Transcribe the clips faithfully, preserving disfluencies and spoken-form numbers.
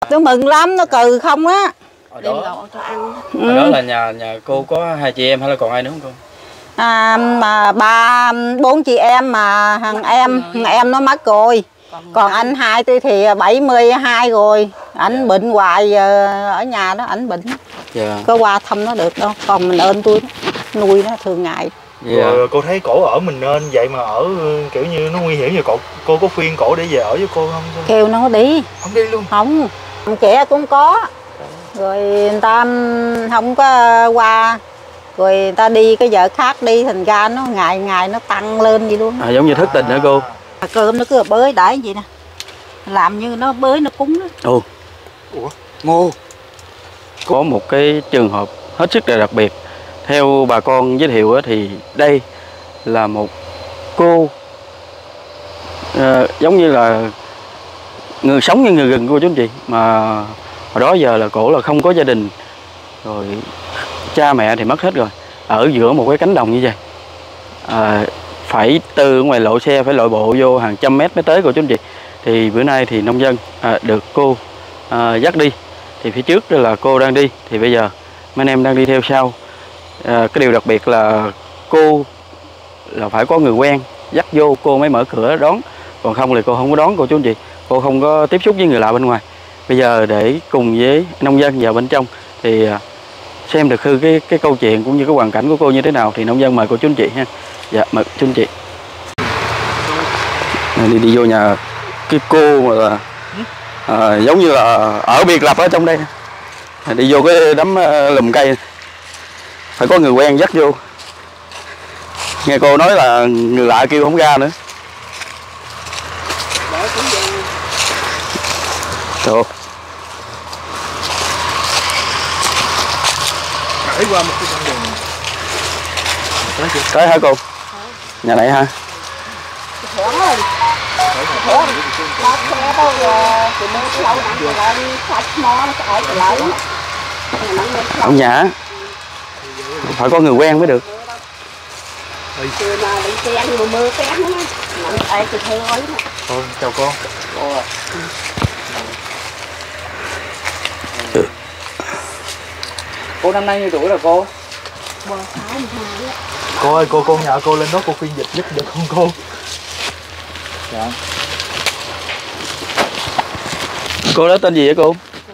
Nó mừng lắm, nó cừ không á. Ở đó, cho ăn. Ừ. Ở đó là nhà nhà cô có hai chị em hay là còn ai nữa không cô? À, mà ba bốn chị em mà thằng em thằng em nó mất rồi. Còn, còn anh hai tôi thì bảy mươi hai rồi. Anh yeah. bệnh hoài ở nhà đó, anh bệnh. Yeah. Có qua thăm nó được đâu. Còn mình ơn tôi nuôi nó thường ngày. Yeah. Rồi cô thấy cổ ở mình nên vậy mà ở kiểu như nó nguy hiểm vậy, cô cô có khuyên cổ để về ở với cô không? Kêu nó đi. Không đi luôn. Không. Trẻ cũng có. Rồi người ta không có qua. Rồi người ta đi cái vợ khác đi, thành ra nó ngày ngày nó tăng lên vậy luôn. À, giống như thất tình hả cô? À, cơm nó cứ bới đãi vậy nè. Làm như nó bới nó cúng đó. Ồ. Ủa? Ngô. Có một cái trường hợp hết sức là đặc biệt. Theo bà con giới thiệu thì đây là một cô uh, giống như là người sống như người gần cô chú anh chị. Mà hồi đó giờ là cổ là không có gia đình. Rồi cha mẹ thì mất hết rồi. Ở giữa một cái cánh đồng như vậy. À, phải từ ngoài lộ xe phải lội bộ vô hàng trăm mét mới tới cô chú anh chị. Thì bữa nay thì nông dân à, được cô à, dắt đi. Thì phía trước là cô đang đi. Thì bây giờ mấy anh em đang đi theo sau. À, cái điều đặc biệt là cô là phải có người quen dắt vô cô mới mở cửa đón. Còn không thì cô không có đón cô chú anh chị. Cô không có tiếp xúc với người lạ bên ngoài. Bây giờ để cùng với nông dân vào bên trong thì xem được hư cái cái câu chuyện cũng như cái hoàn cảnh của cô như thế nào thì nông dân mời cô chú anh chị ha. Dạ mời chú anh chị. Đi đi vô nhà cái cô mà là à, giống như là ở biệt lập ở trong đây. Đi vô cái đám lùm cây phải có người quen dắt vô. Nghe cô nói là người lạ kêu không ra nữa. Trời. Đi qua một cái con đường. Tới hả cô? Nhà này hả? Ở nhà phải có người quen mới được. Thôi, chào cô. Cô năm nay nhiêu tuổi rồi cô? Cô ơi, cô cô nhờ cô lên đó cô phiên dịch giúp được không cô? Dạ. Cô đó tên gì vậy cô?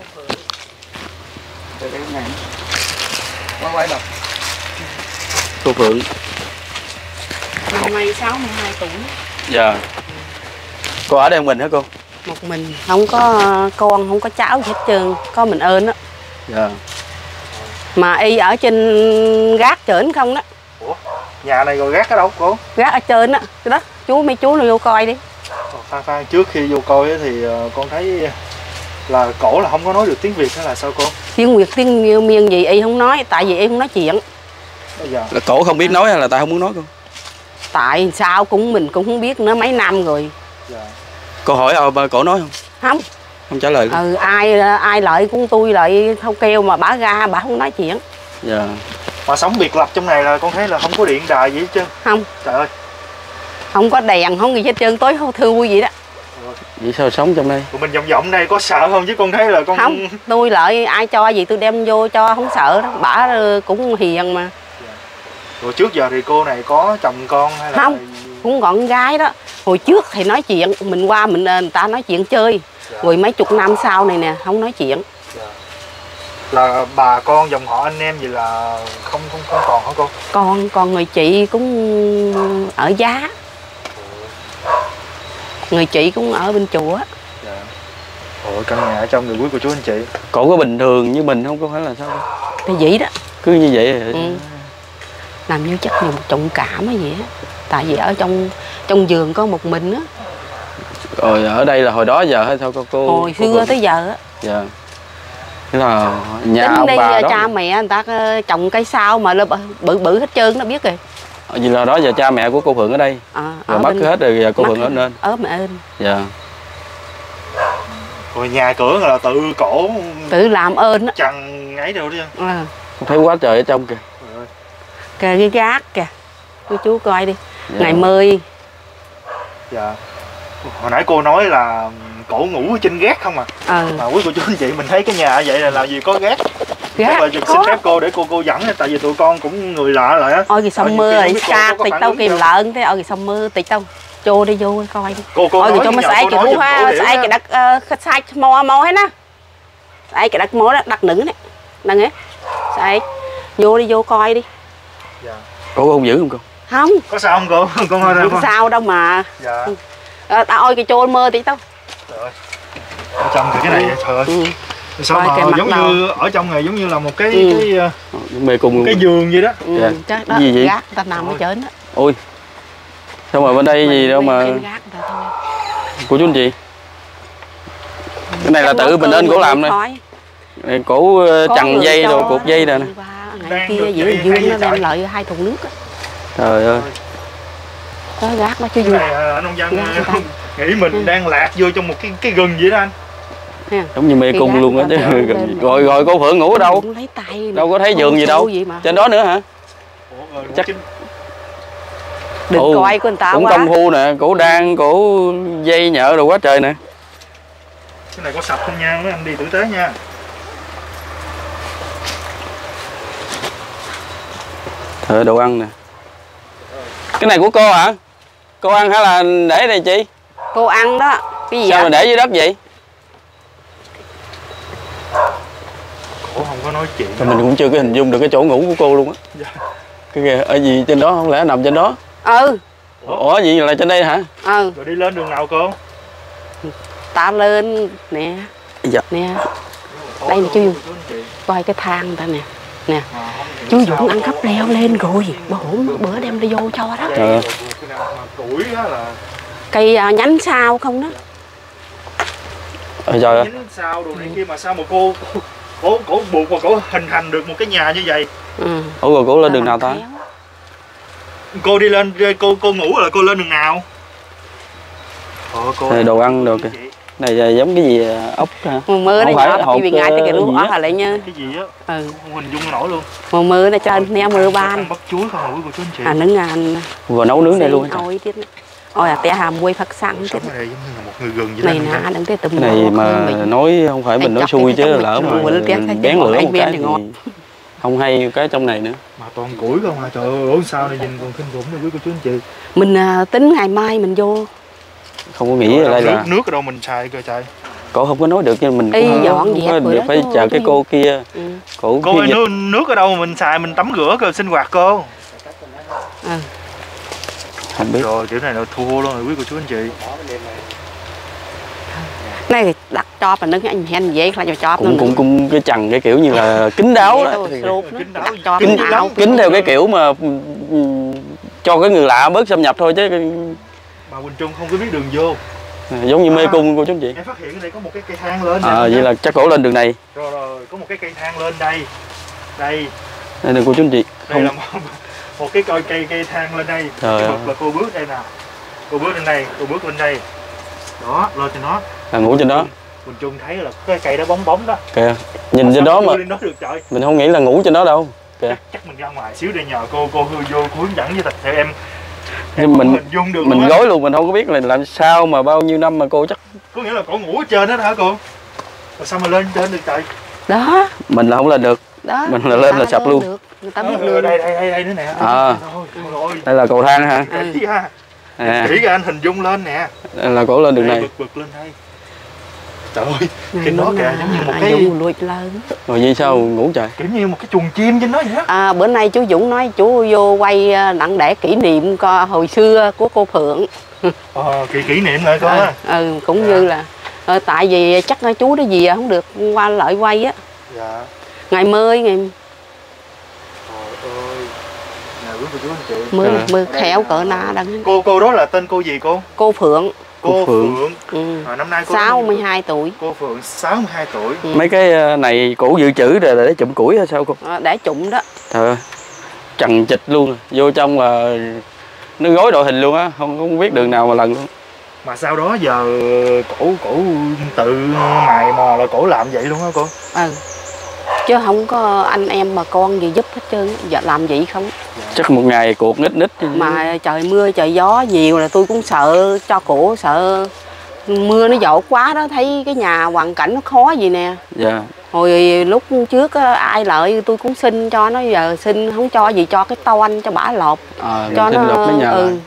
Cô Phượng. Năm nay sáu mươi hai tuổi. Dạ. Cô ở đây một mình hả cô? Một mình, không có con, không có cháu gì hết trơn, có mình ơn đó. Dạ. Mà y ở trên gác trển không đó. Ủa? Nhà này rồi gác ở đâu cô? Gác ở trên đó, đó, chú mấy chú nó vô coi đi. Phan Phan trước khi vô coi thì con thấy là cổ là không có nói được tiếng Việt hay là sao cô? Tiếng Việt tiếng miền gì y không nói, tại vì y không nói chuyện. Bây giờ là cổ không biết nói hay là tại không muốn nói cô? Tại sao cũng mình cũng không biết nữa, mấy năm rồi. Dạ. Cô hỏi ờ, cổ nói không? Không. Không trả lời. Ừ, ai ai lợi cũng tôi lợi không kêu mà bả ra bả không nói chuyện. Dạ. Mà sống biệt lập trong này là con thấy là không có điện đài gì hết trơn. Không. Trời ơi. Không có đèn, không gì hết trơn, tối thui vậy đó. Vậy sao sống trong đây? Tụi mình vòng vòng đây có sợ không chứ con thấy là con... Không, tôi lợi ai cho gì tôi đem vô cho không sợ đó, bả cũng hiền mà. Rồi trước giờ thì cô này có chồng con hay là... Không, cũng còn con gái đó. Hồi trước thì nói chuyện, mình qua mình người ta nói chuyện chơi. Dạ. Rồi mấy chục năm sau này nè, không nói chuyện. Dạ. Là bà con dòng họ anh em gì là không không không còn hả cô? Con, còn người chị cũng ở Giá. Người chị cũng ở bên chùa. Dạ. Ủa, căn nhà ở trong người quý của chú anh chị. Cổ có bình thường như mình không, có phải là sao đâu? Thì vậy đó. Cứ như vậy à? Ừ. Làm như chắc nhiều trọng cảm hay gì á. Tại vì ở trong trong giường có một mình á. Rồi ở đây là hồi đó giờ hay sao cô? cô Hồi xưa cô tới giờ á. Dạ. Thế là nhà tính ông đi bà đó. Cha mẹ người ta trồng cây sao mà bự bự hết trơn nó biết rồi. Vì là đó giờ cha mẹ của cô Phượng ở đây. À, rồi mất hết rồi giờ cô Phượng ở nên. Ở mẹ ơn. Dạ. Rồi nhà cửa là tự cổ tự làm ơn á. Chằn ấy đâu chứ. À. Thấy quá trời ở trong kìa. Kìa cái gác kìa. Cô chú coi đi. Dạ. Ngày mười. Dạ. Hồi nãy cô nói là cổ ngủ ở trên gác không à. Ừ. Mà quý cô chú anh chị mình thấy cái nhà vậy là làm gì có gác. Chắc là xin phép cô để cô cô dẫn, tại vì tụi con cũng người lạ lại á. Ôi kìa sông mưa rồi xa tịch tao kìm lợn thế, ôi kìa sông mưa tịch tao vô đi vô coi đi. Cô cô ôi nói cho mà sai cái bố hoa sai cái đất sai mò mò hết á, sai cái đất mò đó đất nữ này nè nghe sai vô đi vô coi đi. Dạ. Cô không giữ không cô? Không có sao không cô? Con ơi không sao đâu mà. Dạ. À, tao ôi cái trôn mơ tí tao. Trời ơi. Ở trong thì cái này ừ. Trời ơi. Ừ. Sao coi mà giống đầu. Như ở trong này giống như là một cái ừ. cái mê cung cái giường vậy đó. Ừ. Dạ. Chắc đó, gì vậy? Gác ta nằm ở trên đó. Ôi. Sao mà bên đây gì đâu mà cô chú anh chị. Cái này là tự mình lên cổ làm này. Cổ chằng dây rồi cột dây nè. Ngày kia giữa dương nó đem lại hai thùng nước á. Trời ơi. Có gác nó chứ vui. Anh nông dân nghĩ mình ừ. đang lạc vô trong một cái cái rừng vậy đó anh. Giống như mê cung luôn á chứ. Rồi rồi cô Phượng ngủ ở đâu? Đâu có thấy giường gì đâu. Trên đó nữa hả? Ủa, chắc đừng ừ, coi của người ta cũng quá. công phu nè, cổ đan, cổ dây nhợ đồ quá trời nè. Cái này có sạch không nha, mấy anh đi tử tế nha. Thợ đồ ăn nè. Cái này của cô hả? Cô ăn hay là để đây chị? Cô ăn đó. Cái gì sao vậy? mà để dưới đất vậy? Cổ không có nói chuyện. Mình cũng chưa có hình dung được cái chỗ ngủ của cô luôn á. Dạ. Cái kìa, ở gì trên đó, không lẽ nằm trên đó? Ừ. Ủa gì là trên đây hả? Ừ. Rồi đi lên đường nào cô? Ta lên nè. Dạ. Nè. Đây là chú coi cái thang ta nè. Nè. Chú Dũng ăn cắp leo lên rồi. Bữa hổm bữa đem đi vô cho đó. Trời ơi. Củi á là cây uh, nhánh sao không đó. Ôi trời ơi. Nhánh sao đồ này kia mà sao mà cô cổ cổ buộc mà cổ hình thành được một cái nhà như vậy. Ừ. Ủa rồi cổ lên đường nào ta? Cô đi lên cô cô ngủ là cô lên đường nào? Ồ, cô đồ ăn được kìa. Này là giống cái gì ốc hả? Mùa mưa này nhỏ cái bị ngại tới cái lúa ở lại nha. Cái gì á? Ừ. Không hình dung nổi luôn. Mùa mưa này trên neo mưa ban. Bắt chuối không hủi của chú anh chị. À nướng ăn. Vừa nấu nướng này luôn. Ôi tiết. Ôi à té hàm quay phát xăng tiết. Này giống như là một người gừng vậy này nè, đừng té tùm. Cái này mà nói không phải mình nói xui chứ lỡ mà mình bén lửa một cái thì không hay cái trong này nữa. Mà toàn củi không à, trời ơi, sao này nhìn còn kinh khủng này quý cô chú anh chị. Mình uh, tính ngày mai mình vô. Không có nghĩ ở đây là nước ở đâu mình xài cơ trời. Cổ không có nói được nhưng mình Ê, cũng dọn dẹp được phải chờ cái cô kia. Ừ. Cổ cô ơi, nước, nước ở đâu mà mình xài mình tắm rửa cơ sinh hoạt cô. Ừ. Không biết. Rồi kiểu này là thua luôn rồi quý cô chú anh chị. Này đặt cho mà nâng anh hen dễ là cho cho cũng cũng cũng cái chằng cái kiểu như là kín đáo đó. Kín kín, kín theo cái kiểu mà cho cái người lạ bớt xâm nhập thôi chứ. Mà Quỳnh Trung không có biết đường vô. À, giống như mê cung cô chú chị. Em phát hiện ở đây có một cái cây thang lên. À vậy là chắc cổ lên đường này. Rồi rồi, có một cái cây thang lên đây. Đây. Đây là cô chú chị. Đây không. Là một, một cái cây cây cây thang lên đây. Trời cái bậc là cô bước đây nè. Cô bước lên đây, cô bước lên đây. Đó, lên trên đó. Là ngủ trên đó. Quỳnh Trung thấy là cái cây đó bóng bóng đó. Kìa, nhìn mà trên đó mà. Đó được, trời. Mình không nghĩ là ngủ trên đó đâu. Kìa. Chắc, chắc mình ra ngoài xíu để nhờ cô cô hư vô cô hướng dẫn với thật theo em. Nhưng mình được mình gói luôn, mình không có biết là làm sao mà bao nhiêu năm mà cô chắc. Có nghĩa là cổ ngủ ở trên đó hả cô? Rồi sao mà lên trên được trời? Đó. Mình là không lên được. Đó. Mình là lên là sập luôn. Được. Người ta biết đây đây đây đây nữa nè. À. Rồi. Đây là cầu thang hả? Ừ. À. Chỉ ra anh hình dung lên nè. Đây là cổ lên đường này. Bực bực lên đây. Trời ơi, cái nó kìa giống như một cái lùi lên. Rồi vì sao ngủ trời? Kiểu như một cái chuồng chim trên đó vậy đó. À, bữa nay chú Dũng nói chú vô quay đặng để kỷ niệm co hồi xưa của cô Phượng. Ờ, kỷ kỷ niệm lại coi. À, ừ, cũng dạ. Như là à, tại vì chắc chú đó gì không được qua lại quay á. Dạ. Ngày mơi ngày. Trời ơi. Nào quý cô chú anh chị. Mưa à. Mưa khéo cỡ na đặng. Cô cô đó là tên cô gì cô? Cô Phượng. Cô Phượng, Phượng. Ừ. À, năm nay cô sáu mươi hai tuổi. Cô Phượng sáu mươi hai tuổi. Ừ. Mấy cái này cổ dự trữ để để chụm củi hay sao cô? À, để chụm đó. Trời ơi, chằng chịch luôn, vô trong là nó gói đội hình luôn á, không không biết đường nào mà lần luôn. Mà sau đó giờ cổ cổ tự mày mò là cổ làm vậy luôn á cô? Ừ. Chứ không có anh em mà con gì giúp hết trơn, giờ làm vậy không? Chắc một ngày cuộc nít nít. Mà trời mưa trời gió nhiều là tôi cũng sợ cho cổ, sợ mưa nó dột quá đó, thấy cái nhà hoàn cảnh nó khó gì nè. Dạ. Hồi lúc trước ai lợi tôi cũng xin cho nó, giờ xin không cho gì cho cái toan cho bả lột. À, cho nó lột cái nhà ừ. lại.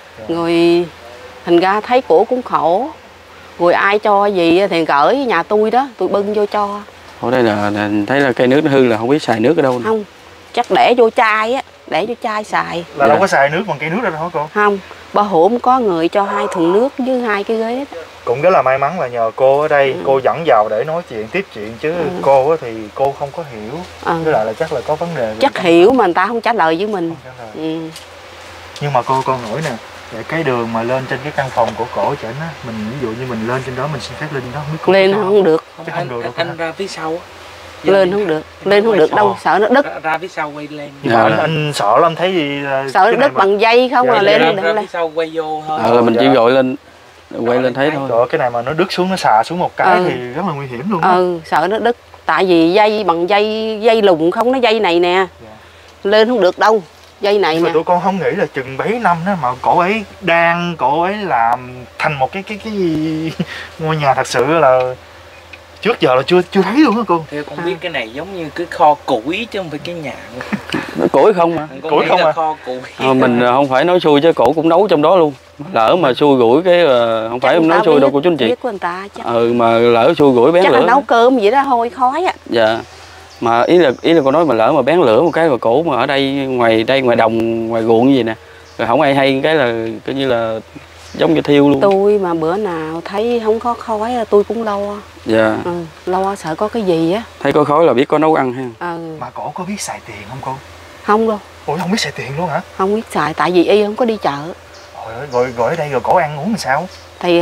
Rồi thành ra thấy cổ cũng khổ. Rồi ai cho gì thì gửi nhà tôi đó, tôi bưng vô cho. Ở đây là, là thấy là cây nước nó hư là không biết xài nước ở đâu. Không, chắc để vô chai á, để vô chai xài. Là dạ. đâu có xài nước bằng cây nước đâu hả cô? Không, bà hổm có người cho hai thùng nước với hai cái ghế đó. Cũng rất là may mắn là nhờ cô ở đây, ừ. cô dẫn vào để nói chuyện, tiếp chuyện chứ ừ. cô thì cô không có hiểu. ừ. Với lại là chắc là có vấn đề. Chắc hiểu mà người ta không trả lời với mình. Ừ. Nhưng mà cô con hỏi nè, cái đường mà lên trên cái căn phòng của cổ chỉnh á, mình ví dụ như mình lên trên đó mình xin phép lên trên đó không biết. Lên không, không được. Chứ không được đâu. Anh, anh ra phía sau. Lên không được, lên không được đâu, sợ nó đứt. Ra, ra phía sau quay lên. Nhưng mà anh, anh sợ lắm, thấy gì sợ nó đứt mà... bằng dây không, dạ, là lên ra, không ra được. Phía sau quay vô thôi. À, là mình dạ. chỉ gọi lên quay lên thấy thôi. Rồi cái này mà nó đứt xuống, nó xà xuống một cái ừ. thì rất là nguy hiểm luôn đó. Ừ, sợ nó đứt. Tại vì dây bằng dây dây lùng không, nó dây này nè. Dạ. Lên không được đâu. Dây này nhưng mà nè. tụi con không nghĩ là chừng mấy năm đó mà cổ ấy đang cổ ấy làm thành một cái cái cái ngôi nhà thật sự là trước giờ là chưa chưa thấy luôn á cô. Theo con à. biết cái này giống như cái kho củi chứ không phải cái nhà. Củi không mà. Con Củi không à. Kho củi. À, mình không phải nói xui chứ cổ cũng nấu trong đó luôn. Lỡ mà xui gũi cái uh, không chắc phải nói xui biết, đâu cô chú anh chị. Biết của người ta chắc. Ừ mà lỡ xui gũi bén chắc lửa. Chắc là nấu cơm vậy đó hôi khói á. Dạ. Mà ý là ý là cô nói mà lỡ mà bén lửa một cái mà cổ mà ở đây ngoài đây ngoài đồng ngoài ruộng như vậy nè, rồi không ai hay cái là coi như là giống như thiêu luôn. Tôi mà bữa nào thấy không có khói là tôi cũng lo. Dạ. Ừ, lo sợ có cái gì á. Thấy có khói là biết có nấu ăn ha. Ừ. Mà cổ có biết xài tiền không cô? Không đâu. Ủa không biết xài tiền luôn hả? Không biết xài tại vì y không có đi chợ. Rồi rồi, rồi ở đây rồi cổ ăn uống làm sao? Thì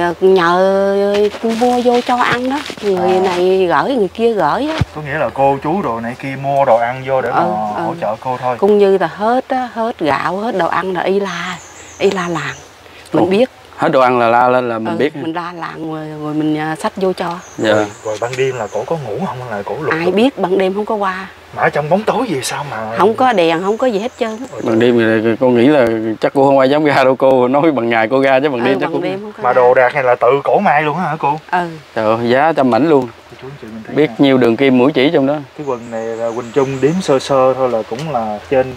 nhờ mua vô cho ăn đó, người à. này gửi người kia gửi á. Có nghĩa là cô chú đồ này kia mua đồ ăn vô để mà ừ, hỗ ừ. trợ cô thôi. Cũng như là hết á, hết gạo, hết đồ ăn là y la, y la làng. Mình Ủa, biết. Hết đồ ăn là la lên là mình ừ, biết. Mình la làng rồi, rồi mình xách vô cho. Dạ. Rồi, rồi ban đêm là cổ có ngủ không hay là cổ lục? Ai biết ban đêm không có qua. Mà ở trong bóng tối gì sao mà không có đèn, không có gì hết trơn. Ban đêm thì cô nghĩ là chắc cô không ai dám ra đâu cô, nói bằng ngày cô ra chứ bằng đêm ừ, chắc cũng đêm mà đồ đạc này là tự cổ may luôn hả cô? Ừ. Trời ơi, giá trăm mảnh luôn. Biết nè. Nhiều đường kim mũi chỉ trong đó. Cái quần này là Quỳnh Trung đếm sơ sơ thôi là cũng là trên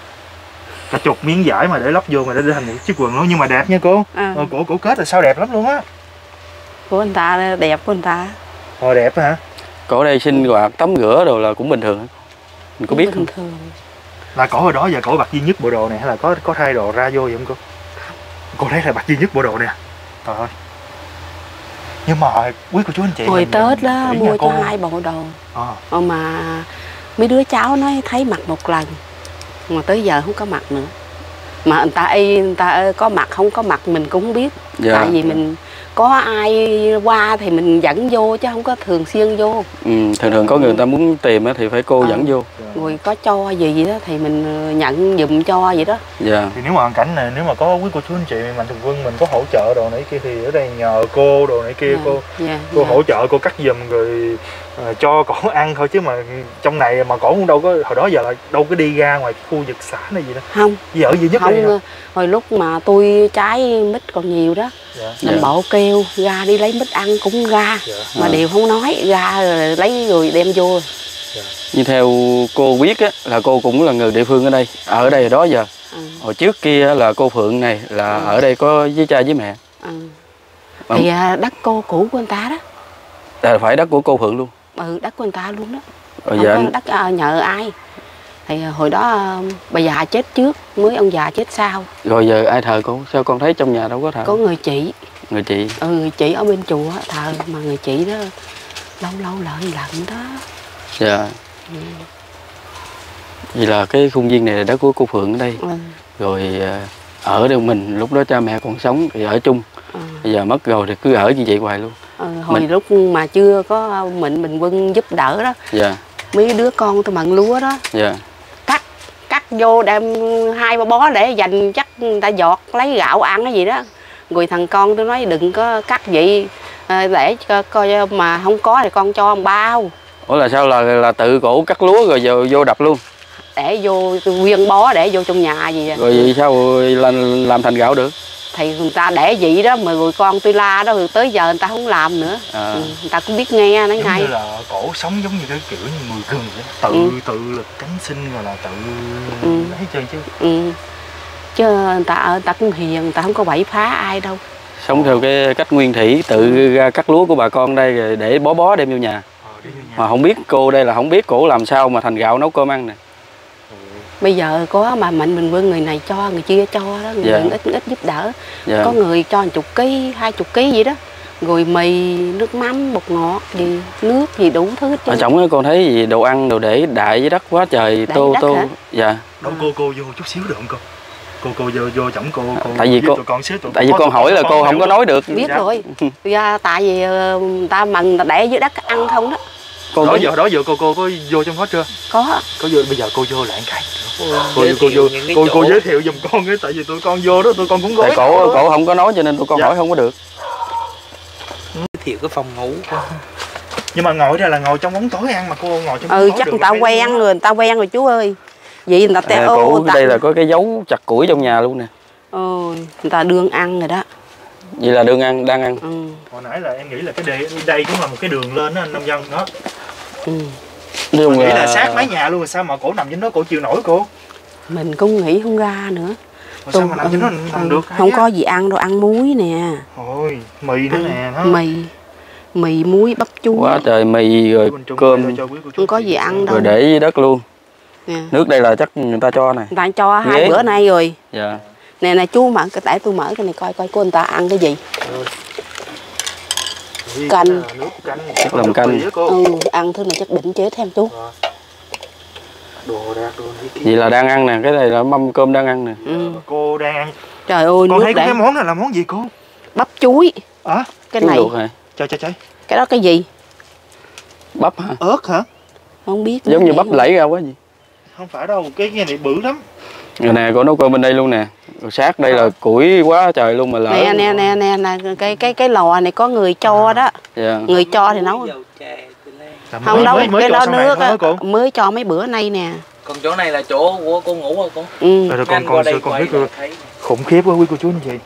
cả chục miếng vải mà để lắp vô mà để thành một chiếc quần luôn, nhưng mà đẹp nha cô. À. Ờ, cổ cổ kết là sao đẹp lắm luôn á. Của anh ta đẹp của anh ta. Ờ đẹp hả? Cổ đây sinh hoạt tắm rửa đồ là cũng bình thường. Mình có biết không? Thường. Là cổ hồi đó giờ cổ bạc duy nhất bộ đồ này hay là có có thay đồ ra vô vậy không cô? Cô thấy là bạc duy nhất bộ đồ nè. Trời ơi. Nhưng mà quý cô chú anh chị hồi mình, Tết đó mua cho hai bộ đồ. À. Mà mấy đứa cháu nói thấy mặc một lần mà tới giờ không có mặc nữa. Mà người ta y người ta có mặc không có mặc mình cũng không biết. Dạ. Tại vì mình có ai qua thì mình dẫn vô chứ không có thường xuyên vô. Ừ, thường thường có người ta muốn tìm thì phải cô à. dẫn vô. Rồi có cho gì đó thì mình nhận giùm cho vậy đó. Dạ. Thì nếu mà hoàn cảnh này, nếu mà có quý cô chú anh chị Mạnh Thường Quân mình có hỗ trợ đồ này kia thì ở đây nhờ cô đồ này kia dạ. cô dạ. cô dạ. hỗ trợ cô cắt giùm rồi uh, cho cổ ăn thôi, chứ mà trong này mà cổ cũng đâu có hồi đó giờ là đâu có đi ra ngoài cái khu vực xã này gì đó. Không. Chỉ ở duy nhất không, đây hả? Hồi lúc mà tôi trái mít còn nhiều đó. Dạ. Mình dạ. bộ kêu ra đi lấy mít ăn cũng ra dạ. mà à. đều không nói ra rồi lấy rồi đem vô. Dạ. Như theo cô biết á, là cô cũng là người địa phương ở đây, ở đây đó giờ. Ừ. Hồi trước kia là cô Phượng này là ừ. ở đây có với cha với mẹ. Ừ. Thì ừ. đất cô cũ của anh ta đó. À, phải đất của cô Phượng luôn. Ừ, đất của anh ta luôn đó. Rồi dạ. Đất uh, nhờ ai. Thì hồi đó uh, bà già chết trước, mới ông già chết sau. Rồi giờ ai thờ cô? Sao con thấy trong nhà đâu có thờ? Có người chị. Người chị? Ừ, người chị ở bên chùa thờ, mà người chị đó lâu lâu lợn lợn đó. Dạ. Ừ. Vậy là cái khuôn viên này là đất của cô Phượng ở đây. Ừ. Rồi ở đâu mình lúc đó cha mẹ còn sống thì ở chung. Ừ. Bây giờ mất rồi thì cứ ở như vậy hoài luôn. Ừ, hồi mình... lúc mà chưa có Mạnh Bình Quân giúp đỡ đó. Dạ. Mấy đứa con tôi mận lúa đó. Dạ. Cắt cắt vô đem hai ba bó để dành chắc người ta giọt lấy gạo ăn cái gì đó. Rồi thằng con tôi nói đừng có cắt vậy để coi mà không có thì con cho ông bao. Ủa là sao là là tự cổ cắt lúa rồi vô, vô đập luôn? Để vô nguyên bó để vô trong nhà gì vậy? Rồi vậy sao làm, làm thành gạo được? thì người ta để vậy đó mà rồi con tôi la đó rồi tới giờ người ta không làm nữa. À. Ừ, người ta cũng biết nghe nó ngay. Giống như là cổ sống giống như cái kiểu như người rừng vậy. Tự ừ. tự lực cánh sinh rồi là tự ừ. lấy chơi chứ. Ừ. Chứ người ta người ta cũng hiền, người ta không có bậy phá ai đâu. Sống theo cái cách nguyên thủy, tự ra cắt lúa của bà con đây rồi để bó bó đem vô nhà. Ờ, đem vô nhà. Mà không biết cô đây là không biết cổ làm sao mà thành gạo nấu cơm ăn nè. Bây giờ có mà Mạnh Bình Quân người này cho, người kia cho đó, người dạ. ít ít giúp đỡ. Dạ. Có người cho một chục ký, hai chục ký gì đó. Rồi mì, nước mắm, bột ngọt, gì, nước gì đủ thứ hết. Ở trong con thấy gì đồ ăn đồ để đại với đất quá trời, đại tô đất tô. Hả? Dạ. Đâu cô cô vô chút xíu được không cô? Cô cô vô vô chổng cô, cô tại vì cô tụi con xíu, tụi tại vì con hỏi là cô không có nói được. Biết dạ. rồi. Dạ, tại vì người ta mần để dưới đất ăn không đó. Cô đó giờ đó giờ cô cô có vô trong đó chưa? Có. Có vô, bây giờ cô vô lại cái. Cô cô vô cô cô giới thiệu giùm con cái, tại vì tụi con vô đó tụi con cũng gói. Tại cổ cổ không có nói cho nên tụi con dạ. hỏi không có được. Giới thiệu cái phòng ngủ của. Nhưng mà ngồi đây là ngồi trong bóng tối ăn mà cô ngồi trong bóng ừ, tối. Ừ chắc người ta quen rồi, người ta quen rồi chú ơi. Vậy người ta té à, cổ ta... đây là có cái dấu chặt củi trong nhà luôn nè. Ừ, người ta đương ăn rồi đó. Vậy là đương ăn, đang ăn. Ừ. Hồi nãy là em nghĩ là cái đây, đây cũng là một cái đường lên đó anh nông dân đó. Ừ. Mình nghĩ là... là sát mái nhà luôn, sao mà cổ nằm trên đó cổ chịu nổi cô? Mình cũng nghĩ không ra nữa. Mà sao mà nằm trên đó nằm ừ, được? Không có gì ăn đâu, ăn muối nè. Ôi, mì nữa nè. Đó. Mì, mì muối bắp chuối. Quá trời mì rồi cơm. Không có gì ăn đâu. Rồi để dưới đất luôn. Yeah. Nước đây là chắc người ta cho này. Người ta cho hai Ghế. bữa nay rồi. Dạ. Nè nè chú mở cái để tôi mở cái này coi coi cô người ta ăn cái gì. Ừ. Canh. Chắc làm canh. Ừ, ăn thứ này chắc định chế thêm chú. Đồ đạc đồ vậy là đang ăn nè, cái này là mâm cơm đang ăn nè. Ừ. Cô đang ăn. Trời ơi, con thấy cái món này là món gì cô? Bắp chuối. À? Cái này. Trời trời trời. Cái đó cái gì? Bắp hả? Ớt hả? Không biết. Giống như bắp lẫy ra quá gì. Không phải đâu, cái cái này bự lắm. Rồi nè, cô nấu cơm bên đây luôn nè. Rồi sát đây là củi quá trời luôn mà lỡ. Nè nè nè nè nè cái cái cái lò này có người cho đó. Yeah. Người cho thì nấu. Không đâu, mới, mới cái đó nước á, mới cho mấy bữa nay nè. Còn chỗ này là chỗ của cô ngủ hả cô? Ừ. Rồi con con con thấy cô khủng khiếp quá quý cô chú anh chị.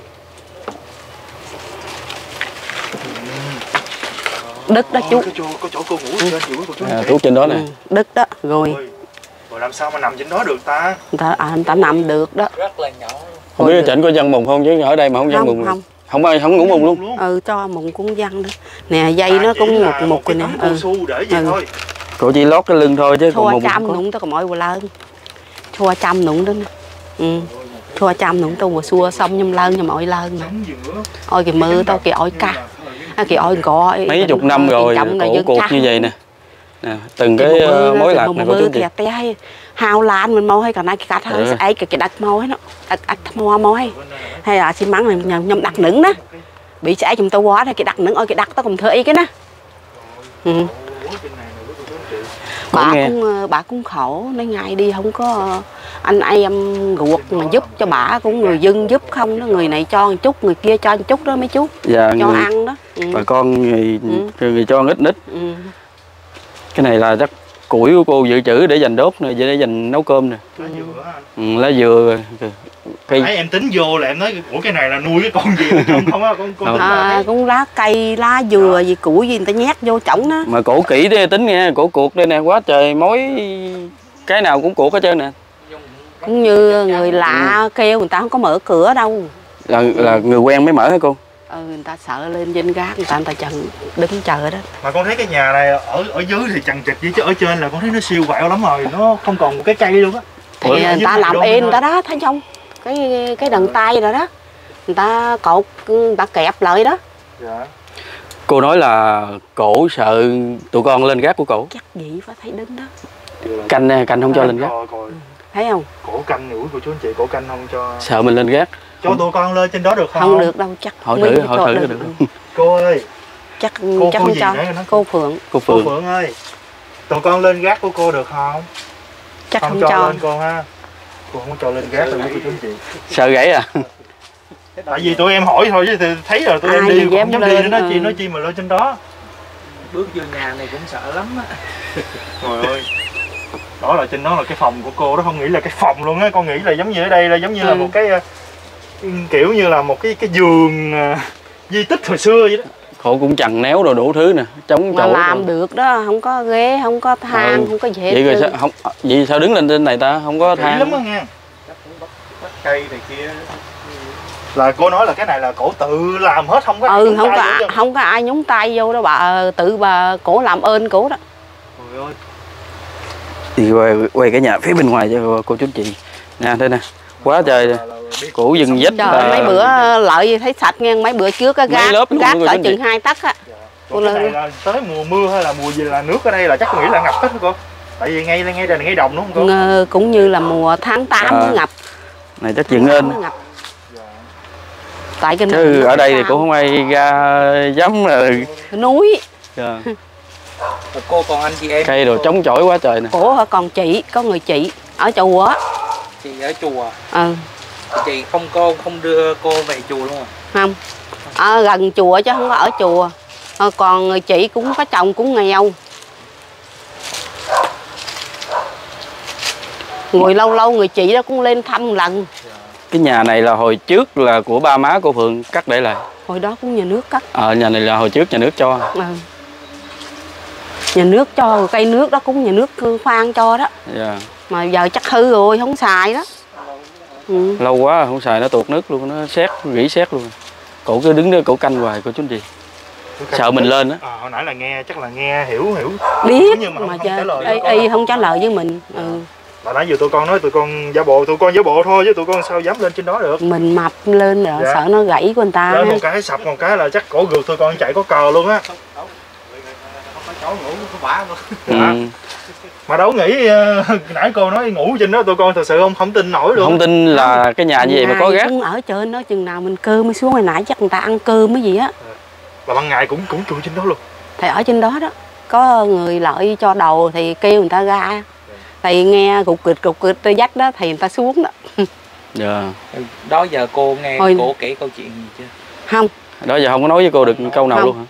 Đất đó chú. Có chỗ, có chỗ cô ngủ trên chị quý cô chú anh chị. Trú trên đó nè. Ừ. Đất đó rồi. Rồi làm sao mà nằm trên đó được ta? Người ta à, người ta nằm được đó. Rất là nhỏ. Không biết chỉnh có dân mùng không chứ ở đây mà không dân mùng. Không. Không ai không ngủ mùng luôn. Ừ cho mùng cũng dân đó. Nè dây à, nó cũng một một rồi nè. Ừ. Để vậy ừ. thôi. Cô chỉ lót cái lưng thôi chứ còn mùng. Chua chăm nụng tao còn mọi lần. Chua chăm nụng đó nè. Ừ. Chua chăm nụng tao vừa xua xong nhâm lơn cho mọi lần nè. Ôi kìa mưa tao kìa ôi ca. À, kìa ôi gò. Mấy chục năm rồi cổ cuộc như vậy nè. Nè, từng cái mối lạc này cô chú chị. Hào lan mình môi hay còn ai cái cắt hơi ấy cái đặt môi nó đặt đặt môi môi hay là xi măng này nhầm đặt nứng đó bị chảy chúng tôi quá thì cái đặt nứng ơi cái đặt tao cùng thơi cái đó. Ừ. Bà cũng bà cũng khổ mấy ngày đi không có anh em ruột mà giúp cho bà cũng người dân giúp không đó, người này cho một chút người kia cho một chút đó mấy chú. Dạ, cho người, ăn đó. Ừ. Bà con người, ừ. người cho ít ít. Ừ. Cái này là chắc củi của cô dự trữ để dành đốt nè, để dành nấu cơm nè. Lá dừa hả? Ừ, lá dừa. Cây. Nãy em tính vô là em nói ủa cái này là nuôi cái con gì không không á con con à, cũng lá cây lá dừa à. Gì củi gì người ta nhét vô trỏng đó. Mà cổ kỹ đi tính nghe, cổ cuộc đây nè quá trời mối cái nào cũng cuộc hết trơn nè. Cũng như người lạ ừ. kêu người ta không có mở cửa đâu. Là là người quen mới mở hả cô? Ừ, người ta sợ lên trên gác người ta người ta chần đứng chờ đó. Mà con thấy cái nhà này ở ở dưới thì chằng chịt vậy chứ ở trên là con thấy nó siêu quẹo lắm rồi, nó không còn một cái cây luôn á. Thì Ủa, người ta làm ên người ta đó thấy không? Cái cái đằng tay rồi đó. Người ta cột người ta kẹp lại đó. Dạ. Cô nói là cổ sợ tụi con lên gác của cổ. Chắc gì phải thấy đứng đó. Canh nè, canh không cho lên gác. Ừ. Thấy không? Cổ canh nữa của chú anh chị, cổ canh không cho. Sợ mình lên gác. Cho không. Tụi con lên trên đó được không? Không được đâu chắc. Hỏi thử, hỏi thử được. được. Cô ơi. Chắc cô, chắc cô không cho. Cô Phượng. Cô Phượng. Cô Phượng ơi. Tụi con lên gác của cô được không? Chắc không, không cho. cho lên cô ha. Cô không cho lên gác rồi của chú anh chị. Sợ gãy à? Tại vì tụi em hỏi thôi chứ thấy rồi tụi Ai em đi cũng không dám đi nữa đó, chi nói chi mà lên trên đó. Bước vô nhà này cũng sợ lắm á. Trời ơi. Đó là trên đó là cái phòng của cô đó, không nghĩ là cái phòng luôn á, con nghĩ là giống như ở đây là giống như ừ. là một cái kiểu như là một cái cái vườn di tích hồi xưa vậy đó. Cổ cũng chằng néo rồi đủ thứ nè, chống mà chỗ làm rồi. được đó, không có ghế, không có thang, Ừ. không có gì hết. Vậy rồi sao không vậy sao đứng lên trên này ta không có Kỹ thang? lắm á nghe. Bắt cây này kia. Là cô nói là cái này là cổ tự làm hết, không có ai Ừ, nhúng không tay có vô chứ? không có ai nhúng tay vô đó, bà tự bà cổ làm ơn cổ đó. Trời ơi. Thì quay, quay cái nhà phía bên ngoài cho cô chú anh chị nè, đây nè, quá trời cổ rừng vách. Trời ơi, mấy bữa Lợi thấy sạch nghe, mấy bữa trước cái Mấy gác lớp luôn gác rồi cỡ anh chừng chị. hai tấc á. Còn cái này là tới mùa mưa hay là mùa gì là nước ở đây là chắc tôi nghĩ là ngập hết hả cô? Tại vì ngay ngay đây là ngay đồng đúng không cô? Ngờ, cũng như là mùa tháng tám À. mới ngập. Này chắc dựng lên. Mới ngập. Tại cái Chứ ở đây thì cũng không ai ra dám là núi. dạ. Cô còn anh chị em. Cây đồ chống chổi quá trời nè. Cổ còn chị, có người chị ở chùa á. Chị ở chùa. Ừ. Chị không cô không đưa cô về chùa luôn à? Không. Ở gần chùa chứ không có ở chùa. À, còn người chị cũng có chồng cũng nghèo. Ngồi lâu lâu người chị đó cũng lên thăm lần. Cái nhà này là hồi trước là của ba má cô Phượng cắt để lại. Hồi đó cũng nhà nước cắt. Ờ, nhà này là hồi trước nhà nước cho. Ừ. Nhà nước cho, cây nước đó cũng nhà nước khoan cho đó. Dạ. Mà giờ chắc hư rồi, không xài đó. Ừ. Lâu quá không xài nó tuột nước luôn, nó xét, rỉ xét luôn. Cổ cứ đứng đó cổ canh hoài cô chú anh chị. Sợ mình lên á. À, hồi nãy là nghe chắc là nghe hiểu hiểu. Biết Nhưng mà không, mà không trả lời y, với con. y không trả lời với mình. Ừ. Là nãy giờ tụi con nói tụi con giả bộ, tụi con giả bộ thôi chứ tụi con sao dám lên trên đó được. Mình mập lên rồi Dạ. sợ nó gãy của người ta. Lên một cái sập một cái là chắc cổ gượt tụi con chạy có cờ luôn á. Không có chỗ ngủ có bả luôn. Ừ. Mà đâu nghĩ uh, nãy cô nói ngủ trên đó tụi con thật sự không không tin nổi luôn. Không tin là cái nhà như vậy mà có gác. Cũng ở trên đó chừng nào mình cơm mới xuống, hồi nãy chắc người ta ăn cơm cái gì á. Là ban ngày cũng cũng chui trên đó luôn. Thì ở trên đó đó có người Lợi cho đầu thì kêu người ta ra. Thì nghe cục kịch cục kịch dách đó thì người ta xuống đó. Dạ. Đó giờ cô nghe Hồi... cô kể câu chuyện gì chưa? Không. Đó giờ không có nói với cô được câu nào Không. luôn hả?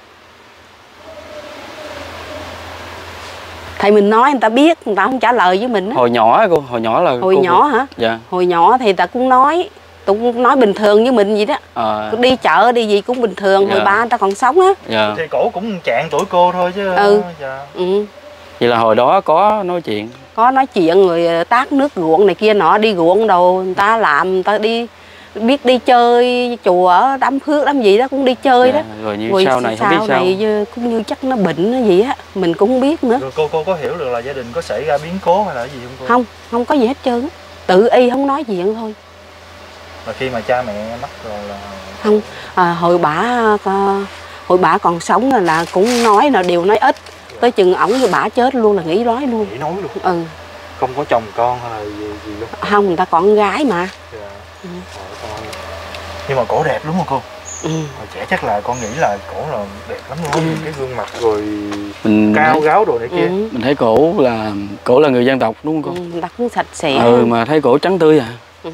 Thì mình nói người ta biết, người ta không trả lời với mình á. Hồi nhỏ cô, hồi nhỏ là Hồi cô nhỏ hả? Dạ. Hồi nhỏ thì ta cũng nói, tôi cũng nói bình thường với mình vậy đó. À. Đi chợ đi gì cũng bình thường, Dạ. hồi ba người ta còn sống á. Dạ. Thì cổ cũng chạng tuổi cô thôi chứ. Ừ. Dạ. Ừ. Vậy là hồi đó có nói chuyện. Có nói chuyện người tát nước ruộng này kia nọ, đi ruộng đồ người ta làm, người ta đi biết đi chơi chùa ở đám phước đám gì đó cũng đi chơi Dạ. đó. Rồi như Rồi sau này không biết sao. này như, cũng như chắc nó bệnh nó gì á, mình cũng không biết nữa. Rồi cô cô có hiểu được là gia đình có xảy ra biến cố hay là gì không cô? Không, không có gì hết trơn á. Tự y không nói chuyện thôi. Mà khi mà cha mẹ mất rồi là Không, à, hồi bả hồi bả còn sống là, là cũng nói là đều nói ít. Tới chừng ổng rồi bả chết luôn là nghĩ nói luôn. nghĩ nói luôn. Ừ. Không có chồng con hay là gì, gì luôn. Không, người ta còn con gái mà. Dạ. Ừ. Trời ơi. Nhưng mà cổ đẹp đúng không cô? Ừ. Hồi trẻ chắc là con nghĩ là cổ là đẹp lắm luôn. Ừ. Cái gương mặt rồi Mình cao thấy, gáo đồ này kia. Ừ. mình thấy cổ là cổ là người dân tộc đúng không Ừ, cô? người ta cũng sạch sẽ. Ừ, mà thấy cổ trắng tươi à. Ừ.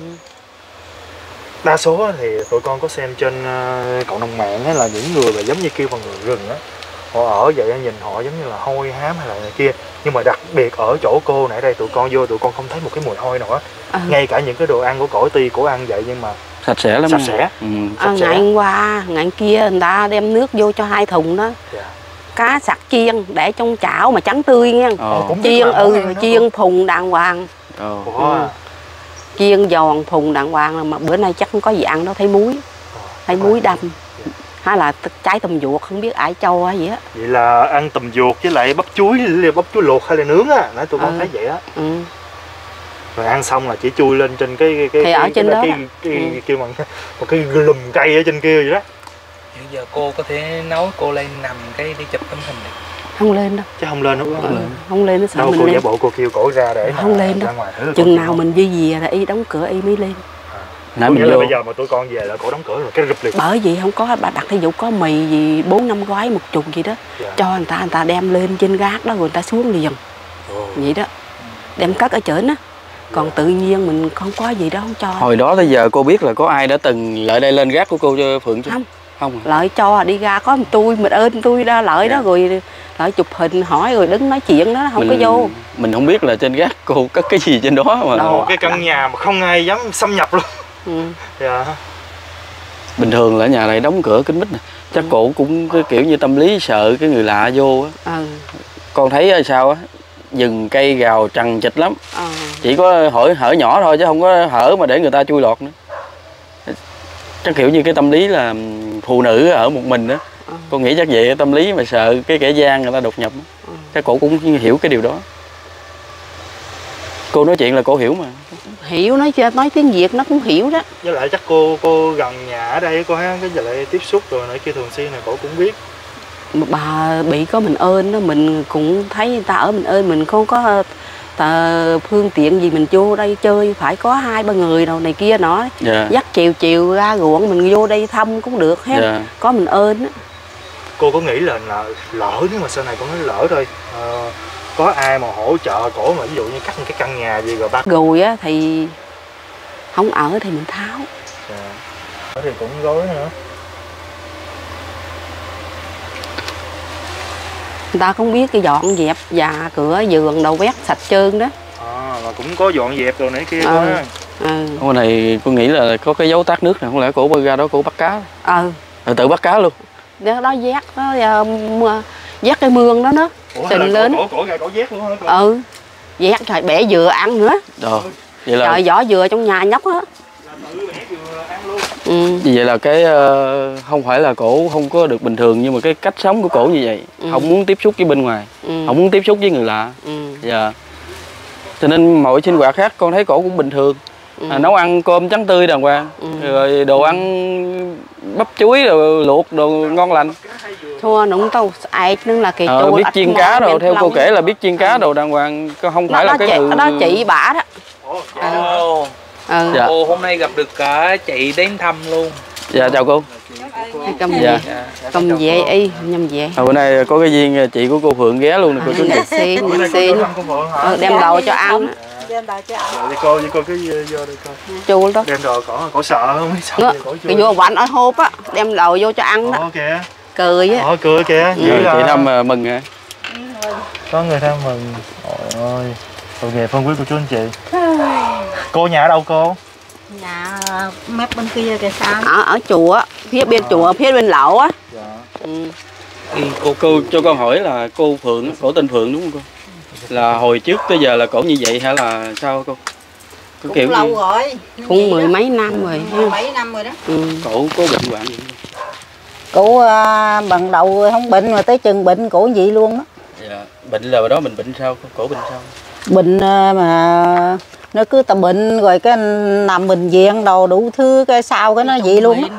Đa số thì tụi con có xem trên uh, cộng đồng mạng ấy, là những người mà giống như kêu bằng người rừng á, họ ở vậy nhìn họ giống như là hôi hám hay là này kia, nhưng mà đặc biệt ở chỗ cô nãy đây tụi con vô tụi con không thấy một cái mùi hôi nào á. Ừ. Ngay cả những cái đồ ăn của cổ tuy cổ ăn vậy nhưng mà Sạch sẽ lắm. sạch nha. sẽ. Ừ. À, sạch sẽ. ngày hôm qua, ngày kia người ta đem nước vô cho hai thùng đó. Dạ. Cá sặc chiên để trong chảo mà trắng tươi nha. Ồ. Cũng biết Chiên làm món ừ, ăn đó chiên phùng đàng hoàng. Ồ. cô. Ủa, Ừ. Chiên giòn phùng đàng hoàng mà bữa nay chắc không có gì ăn đâu, thấy muối. Thấy muối đâm. Hay là trái tùm ruột không biết ai cho hay gì á. Vậy là ăn tùm ruột với lại bắp chuối, bắp chuối luộc hay là nướng á, nãy tụi con Ừ. thấy vậy á. Ừ. Rồi ăn xong là chỉ chui lên trên cái cái cái Thì cái, ở trên cái, đó cái, đó. cái, cái, Ừ. kêu bằng một cái lùm cây ở trên kia vậy đó. Hiện giờ cô có thể nói cô lên nằm cái đi chụp tấm hình này. Không lên đâu. Chứ không lên đâu. Ừ. Không lên nó sợ Đâu mình cô lên. giả bộ cô kêu cổ ra để Không mà lên đâu. ra ngoài thử. Chừng nào mình đi về là y đóng cửa y mới lên. Nãy Có mình nghĩa là vô. bây giờ mà tụi con về là cổ đóng cửa rồi cái rụp liền. Bởi vì không có bà đặt thí dụ có mì gì bốn năm gói một chục gì đó. Dạ. Cho người ta người ta đem lên trên gác đó rồi người ta xuống liền. Ồ. Vậy đó. Đem cất ở trển á. Còn tự nhiên mình không có gì đâu không cho. Hồi đó tới giờ cô biết là có ai đã từng lại đây lên gác của cô cho Phượng chưa? Không. Không à? Lợi cho đi ra có một tôi mình ơn tôi ra Lợi đó rồi Lợi chụp hình hỏi rồi đứng nói chuyện đó không mình, có vô. Mình không biết là trên gác cô cất cái gì trên đó mà. Đâu. Một cái căn nhà mà không ai dám xâm nhập luôn. Ừ. Dạ. bình thường là ở nhà này đóng cửa kín mít nè, chắc ừ. cổ cũng cái kiểu như tâm lý sợ cái người lạ vô á. Ừ. Con thấy sao á, rừng cây gào trằn trịch lắm. Ừ. Chỉ có hở hở nhỏ thôi chứ không có hở mà để người ta chui lọt nữa. Chắc kiểu như cái tâm lý là phụ nữ ở một mình đó. Ừ. Con nghĩ chắc vậy, tâm lý mà sợ cái kẻ gian người ta đột nhập. Ừ. Chắc cổ cũng hiểu cái điều đó. Cô nói chuyện là cô hiểu mà. Hiểu, nói nói tiếng Việt nó cũng hiểu đó. Với lại chắc cô cô gần nhà ở đây, cô thấy cái giờ lại tiếp xúc rồi này kia thường xuyên này, cổ cũng biết. Bà bị có mình ơn đó, mình cũng thấy người ta ở mình ơn, mình không có tờ phương tiện gì mình vô đây chơi, phải có hai ba người đâu này kia nọ. Yeah. Dắt chiều chiều ra ruộng mình vô đây thăm cũng được hết. Yeah. Có mình ơn á. Cô có nghĩ là, là lỡ nếu mà sau này con nói lỡ thôi, à, có ai mà hỗ trợ cổ mà ví dụ như cắt một cái căn nhà gì rồi bác rồi á thì không ở thì mình tháo. Dạ. Ở thì cũng rối nữa. Người ta không biết cái dọn dẹp nhà cửa vườn đầu quét sạch trơn đó. À, mà cũng có dọn dẹp rồi nãy kia ừ. đó. Ừ. Hôm này cô nghĩ là có cái dấu tát nước này, không lẽ cổ bơi ra đó cổ bắt cá? Ừ. Rồi tự bắt cá luôn. Đó, đó vét nó vét cái mương đó nó trình lên. Cổ cổ ra cổ vét luôn hả cô? Ừ. Vét trời bẻ dừa ăn nữa. Rồi. Vậy là trời vỏ dừa trong nhà nhóc á. Ừ. Vậy là cái uh, không phải là cổ không có được bình thường, nhưng mà cái cách sống của cổ như vậy. Ừ. Không muốn tiếp xúc với bên ngoài. Ừ. Không muốn tiếp xúc với người lạ. Ừ. Dạ. Cho nên mọi sinh hoạt khác con thấy cổ cũng bình thường. Ừ. À, nấu ăn cơm trắng tươi đàng hoàng. Ừ. Rồi đồ ăn bắp chuối rồi luộc đồ ngon lành. Thua nụng tàu aiนึlà kỳ ờ, biết chiên cá đồ, theo cô kể là biết chiên cá đồ đàng hoàng, không phải đó, là cái chị, người... đó chị bả đó. Ồ, ừ. Dạ. Cô hôm nay gặp được cả chị đến thăm luôn. Dạ chào cô. Cầm dạ. Cầm về y nhâm về. À, bữa nay có cái duyên chị của cô Phượng ghé luôn nè cô chú chị. Xin xin đem đồ cho ăn. Đem đồ cho ăn. Rồi cô với cô cứ vô đây coi. Chù đó. Đem đồ cổ cổ sợ không biết sao cổ cái vô quạnh ở hộp á, đem đồ vô cho ăn đó. Ồ kìa. Cười á. Ồ cười kìa. Ừ. Chị thăm mừng hả? Có người thăm mừng. Trời ơi. Tội nghiệp phân quý của chú anh chị. Cô nhà ở đâu cô? Nhà mép bên kia kìa sao? Ở ở chùa, phía bên à. Chùa, phía bên lậu á. Dạ. Ừ. Ừ, cô cô cho con hỏi là cô Phượng, cổ tên Phượng đúng không cô? Là hồi trước tới giờ là cổ như vậy hay là sao cô? Cũng kiểu lâu gì? Rồi. Cũng mười mấy năm rồi. Mười mấy năm rồi đó. Ừ. Cổ có bệnh hoạn gì không? Cổ uh, bằng đầu không bệnh mà tới chừng bệnh cổ vậy luôn á. Dạ. Bệnh là đó mình bệnh sao? Cổ bệnh sao? Bệnh uh, mà nó cứ tầm bệnh rồi cái nằm bệnh viện đồ đủ thứ cái sao cái nó vậy luôn á.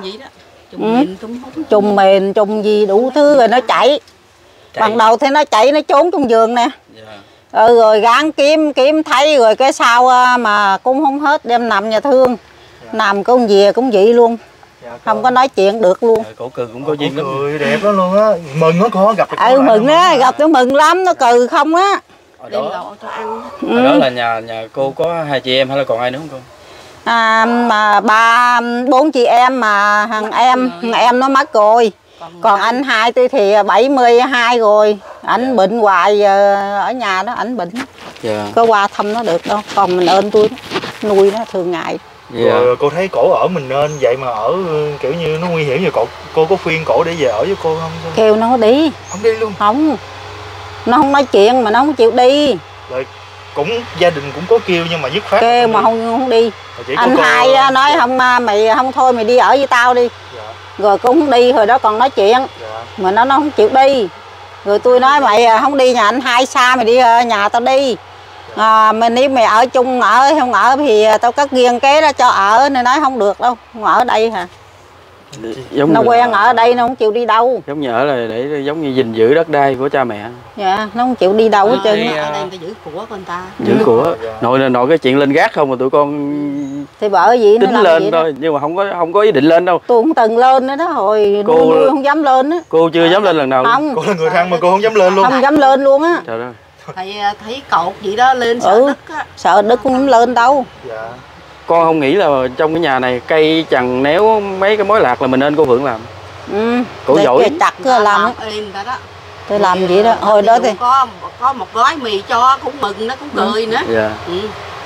Trùng mền trùng gì đủ thứ rồi nó chạy. Ban đầu thì nó chạy nó trốn trong giường nè. Yeah. Ừ, rồi gán kiếm kiếm thấy rồi cái sau mà cũng không hết đem nằm nhà thương. Yeah. Nằm cũng về cũng vậy luôn. Yeah, không có nói chuyện được luôn. Yeah, cổ cười cũng có duyên lắm. Cười đẹp lắm luôn á. Mừng nó có gặp được. Ừ mừng đó, gặp nó mừng lắm, nó cười không á. Ở đó, ừ. Ở đó là nhà nhà cô có hai chị em hay là còn ai nữa không cô? À, mà ba bốn chị em mà thằng em thằng em nó mất rồi. Còn anh hai tôi thì bảy mươi hai rồi, ảnh bệnh hoài ở nhà đó, ảnh bệnh. Yeah. Có qua thăm nó được đâu, còn mình ơn tôi nuôi nó thường ngày. Yeah. Rồi cô thấy cổ ở mình nên vậy mà ở kiểu như nó nguy hiểm như cô cô có khuyên cổ để về ở với cô không? Kêu nó đi. Không đi luôn. Không. Nó không nói chuyện mà nó không chịu đi. Rồi cũng gia đình cũng có kêu nhưng mà dứt khoát kêu mà không không đi. Anh hai cô... nói không mày không thôi mày đi ở với tao đi. Dạ. Rồi cũng không đi, hồi đó còn nói chuyện. Dạ. Mà nó nó không chịu đi. Rồi tôi nói mày không đi nhà anh hai xa mày đi nhà tao đi. Dạ. À, mà nếu mày ở chung ở không ở thì tao cất riêng kế đó cho ở, nên nói không được đâu, không ở đây hả. Giống nó quen ở đây nó không chịu đi đâu. Giống như ở là để giống như gìn giữ đất đai của cha mẹ. Dạ, nó không chịu đi đâu hết trơn. Ở đây người ta giữ của của người ta. Giữ ừ. của. Nội là nội cái chuyện lên gác không mà tụi con thì bởi vì tính lên thôi, nhưng mà không có không có ý định lên đâu. Tôi cũng từng lên nữa đó, hồi cô nuôi, nuôi không dám lên á. Cô chưa dám lên lần nào. Không. Cô là người thăng mà cô không dám lên luôn. Không dám lên luôn á. Trời ơi. Thầy thấy cột gì đó lên sợ ừ. đất á. Sợ đất cũng không lên đâu. Dạ. Con không nghĩ là trong cái nhà này cây chằn néo mấy cái mối lạc là mình nên cô Phượng làm. Ừ. Cổ giỏi. Chặt cứ làm. Tôi làm vậy đó. Hồi đó thì có có một gói mì cho cũng mừng, nó cũng cười nữa. Dạ. Ừ.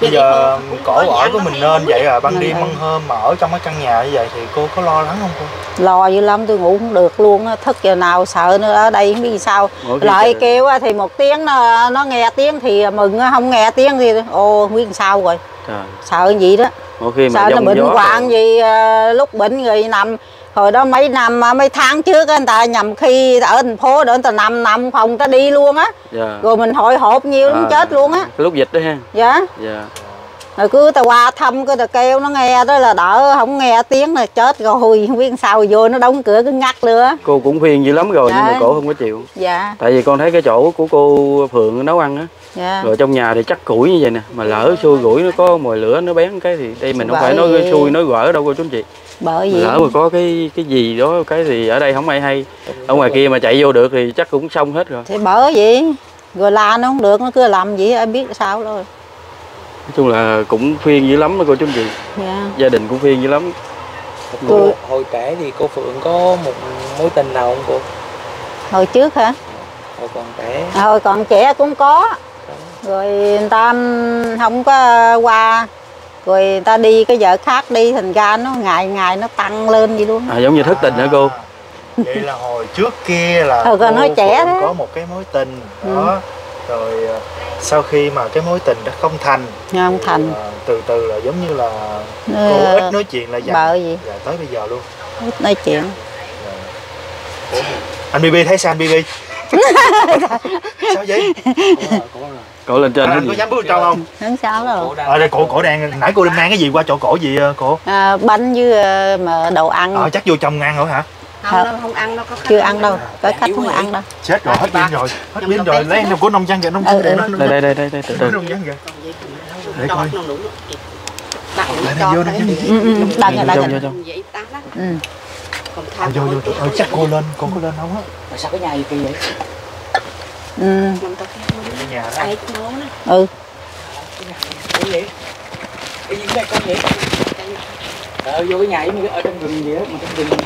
Bây giờ cổ ở của mình nên vậy à, ban đêm ban hôm mà ở trong cái căn nhà như vậy thì cô có lo lắng không cô? Lo dữ lắm, tôi ngủ không được luôn á, thức giờ nào sợ nữa, ở đây không biết sao. Lại kêu thì một tiếng nó nó nghe tiếng thì mừng, không nghe tiếng thì ồ không biết sao rồi. Trời. Sợ gì đó. Khi mà sợ nó bệnh hoạn gì, lúc bệnh người nằm. Hồi đó mấy năm mấy tháng trước người ta nhầm khi ở thành phố để người ta nằm nằm phòng ta đi luôn á. Dạ. Rồi mình hội hộp nhiều lắm à, chết luôn á. Lúc dịch đó ha. Dạ. Dạ. Rồi cứ ta qua thăm cái ta kêu nó nghe đó là đỡ, không nghe tiếng là chết rồi không biết sao, vô nó đóng cửa cứ ngắt nữa. Cô cũng khuyên dữ lắm rồi. Dạ. Nhưng mà cổ không có chịu. Dạ. Tại vì con thấy cái chỗ của cô Phượng nấu ăn á. Dạ. Rồi trong nhà thì chắc củi như vậy nè, mà lỡ xui củi nó có mồi lửa nó bén cái thì đây mình không bởi phải nói vì... xui nói gỡ đâu cô chú anh chị. Bởi vì lỡ mà có cái cái gì đó cái thì ở đây không ai hay, ở ngoài kia mà chạy vô được thì chắc cũng xong hết rồi. Thì bởi vậy rồi la nó không được, nó cứ làm gì ai biết sao thôi. Nói chung là cũng khuyên dữ lắm đó cô chú anh chị. Dạ. Gia đình cũng khuyên dữ lắm. Cô, hồi trẻ thì cô Phượng có một mối tình nào không cô? Hồi trước hả? Hồi còn trẻ. Hồi còn trẻ cũng có. Rồi người ta không có qua, rồi người ta đi cái vợ khác đi, thành ra nó ngày ngày nó tăng lên gì luôn. À, giống như thất tình hả cô? Vậy là hồi trước kia là ừ, còn nói trẻ đó. Có một cái mối tình đó. Ừ. Rồi sau khi mà cái mối tình đã không thành, không thành thì, từ từ là giống như là ừ, cô ít nói chuyện là dần, bởi gì? Dạ, tới bây giờ luôn. Ít nói chuyện. Dạ. Anh bê bê thấy sao anh bê bê? Sao vậy? Cổ lên trên. Anh có dám bước lên trong không? Không sao đâu. Ở đây cổ cổ đang nãy cô đem mang cái gì qua chỗ cổ gì cổ? À, bánh với mà đồ ăn. Ờ chắc vô trong ăn rồi hả? Không, đâu, không ăn đâu, có khách chưa ăn đâu, có khách không ăn đâu. Chết rồi, hết pin rồi, hết pin rồi, lấy trong của nông dân kìa, nông dân đây đây đây đây đây từ từ. Nông dân kìa. Để coi. Lại đây vô nông dân. Ừ ừ, đang rồi, đang rồi. Ừ. Vô vô, ờ chắc cô lên, cô có lên không á? Mà sao cái nhà gì kỳ vậy? Ừ. Cái nhà đó. Ừ. Cái gì? Cái gì đây con vậy? Ờ, vô cái nhà giống như ở trong rừng vậy á, mà trong rừng.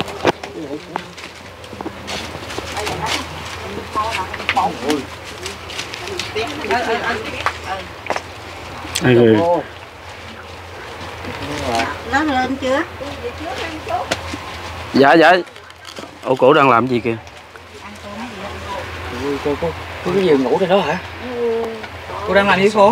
Đây rồi. Nó lên chưa? Dạ dạ. Ủa cổ đang làm gì kìa? Cô cô có cái giường ngủ trên đó hả? Cô đang làm gì cô?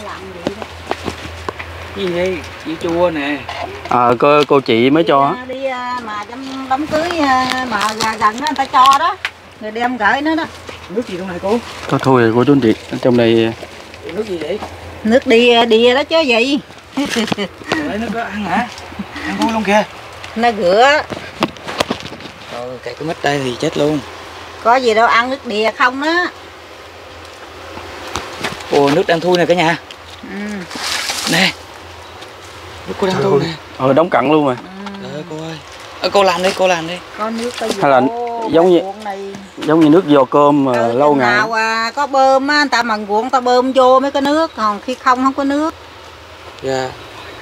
Cái gì đây? Chị chua nè. À cô cô chị mới cho á. Đi mà trong đám cưới mà gần đó người ta cho đó. Người đem gửi nó đó. Nước gì trong này cô? Thôi thôi rồi cô chú anh chị, trong này nước gì vậy? Nước đi đi đó chứ gì. Đấy, nước đó ăn hả? Ăn vui luôn kìa. Nó rửa. Rồi cài cái mít đây thì chết luôn. Có gì đâu, ăn nước đìa không đó. Ồ, nước đang thui nè cả nhà. Ừ. Nè. Nước cô đang thui nè. Ờ đóng cặn luôn rồi. Ừ. Ờ cô ơi. Ờ, cô làm đi, cô làm đi. Có nước có hay là giống như giống như nước giò cơm mà ừ, lâu ngày. Nào à, có bơm á, người ta bằng ruộng ta bơm vô mấy cái nước, còn khi không không có nước. Dạ. Yeah.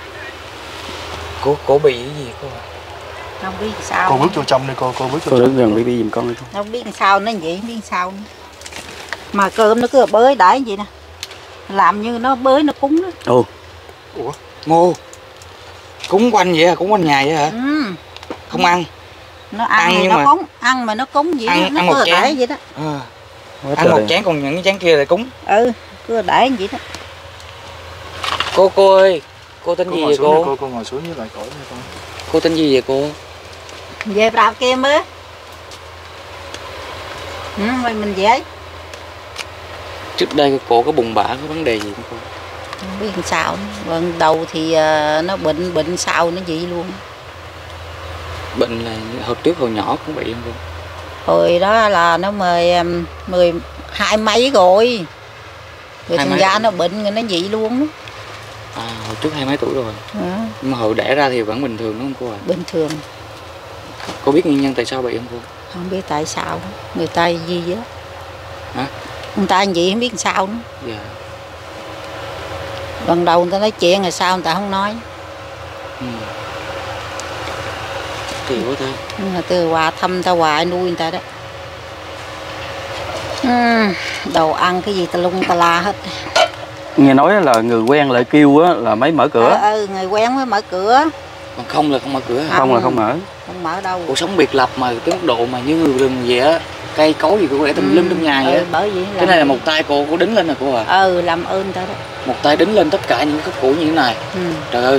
Cô cô bị cái gì cô? Không biết sao. Cô bước vô trong đi cô, cô bước vô. Cô đứng gần đi giùm con đi. Không biết sao nó vậy, không biết sao nữa. Mà cơm nó cứ bới đãi vậy nè. Làm như nó bới nó cúng đó. Ồ. Ủa, Ngô. Cúng quanh vậy hả? Cúng quanh nhà vậy hả? Ừ. Không ăn. Nó ăn, ăn nó mà... cúng, ăn mà nó cúng vậy ăn, đó, nó ăn cứ đãi vậy đó. À. Ăn một chén còn những cái chén kia là cúng. Ừ, cứ đãi vậy đó. Cô cô ơi, cô tên cô gì vậy cô? cô? Cô ngồi xuống với lại cõi nha con. Cô tên gì vậy cô? Về rạp kia mới. Ừ, mày mình về. Trước đây cô có bùng bả có vấn đề gì không cô? Không biết làm sao. Lần đầu thì uh, nó bệnh bệnh sau nó vậy luôn. Bệnh là hồi trước hồi nhỏ cũng bị không cô? Hồi đó là nó mười mười hai mấy rồi. Rồi thành ra nó bệnh rồi nó vậy luôn. À, hồi trước hai mấy tuổi rồi. À. Nhưng mà hồi đẻ ra thì vẫn bình thường đúng không cô ạ? À? Bình thường. Cô biết nguyên nhân tại sao bị không cô? Không biết tại sao. Người ta gì vậy? Hả? Người ta gì không biết làm sao nữa. Dạ. Lần đầu người ta nói chuyện rồi sao người ta không nói. Ừ. Kỳ quá ta. Nhưng mà từ qua thăm ta hoài nuôi người ta đó. Ừ. Đồ ăn cái gì ta lung ta la hết. Nghe nói là người quen lại kêu á là mới mở cửa. Ừ, ừ người quen mới mở cửa. Còn không là không mở cửa hả? Không là không mở. Không mở đâu. Cuộc sống biệt lập mà tới mức độ mà như người rừng vậy á, cây cối gì cũng để tùm lum trong nhà vậy á. Ừ, bởi vì cái này là một tay cô cô đứng lên nè cô à. Ừ, làm ơn ta đó. Một tay đứng lên tất cả những cái củ như thế này. Ừ. Trời ơi.